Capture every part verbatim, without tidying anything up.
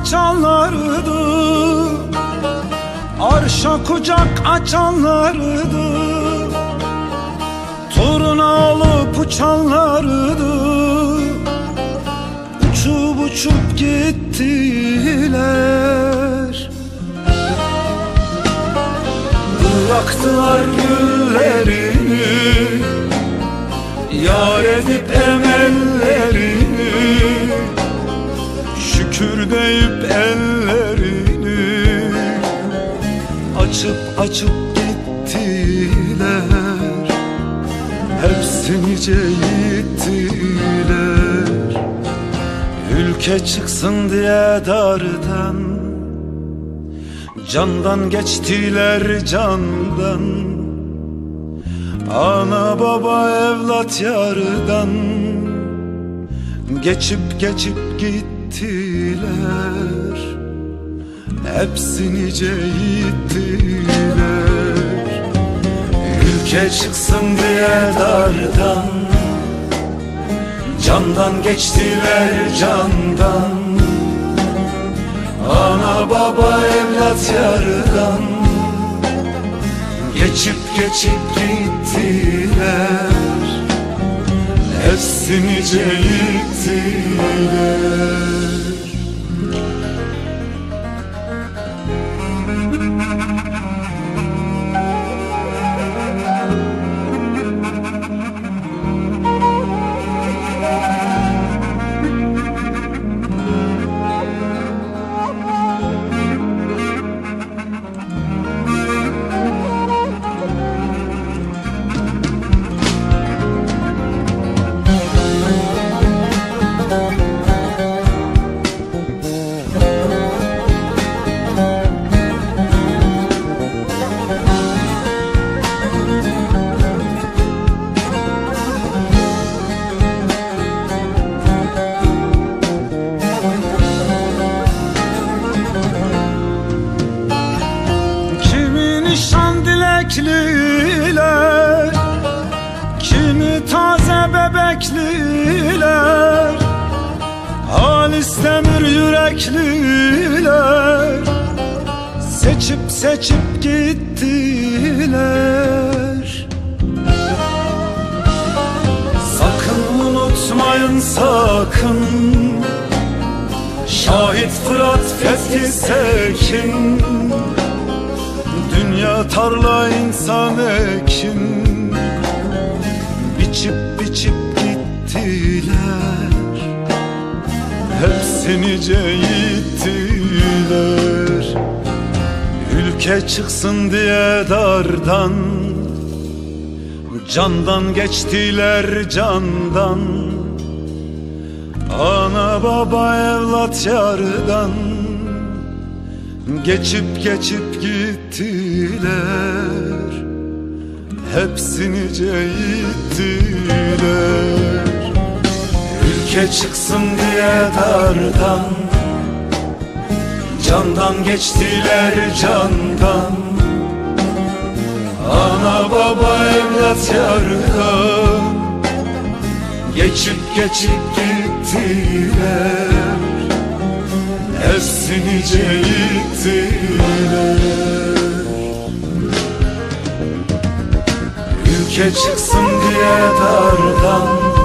açanlardı, arşa kucak açanlardı, toruna alıp uçanlardı. Uçup uçup gittiler, bıraktılar güllerini, yar edip emellerini, şükür deyip ellerini açıp açıp gittiler, hepsi nice gittiler. Ülke çıksın diye dardan, candan geçtiler candan. Ana baba evlat yardan, geçip geçip gittiler, hepsi nice gittiler. Ülke çıksın diye dardan, candan geçtiler candan. Ana baba evlat yardan, geçip geçip gittiler, hepsi nice gittiler. Dilekliler, kimi taze bebekliler, halis demir yürekliler, seçip seçip gittiler. Sakın unutmayın sakın, şahit Fırat Fethi Sekin. Dünya tarla insan ekin, biçip biçip gittiler, hepsi nice gittiler. Ülke çıksın diye dardan, candan geçtiler candan. Ana baba evlat yardan, geçip geçip gittiler, hepsi nice gittiler. Ülke çıksın diye dardan, candan geçtiler candan. Ana baba evlat yardan, geçip geçip gittiler, hepsi nice gittiler. Ülke çıksın diye dardan,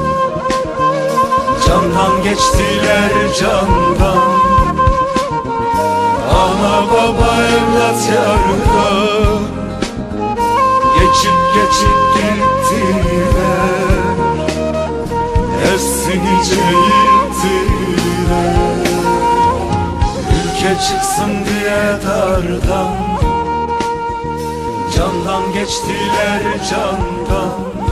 candan geçtiler candan. Ana baba evlat yardan, geçip geçip gittiler, hepsi nice gittiler. Ülke çıksın diye dardan, candan geçtiler candan.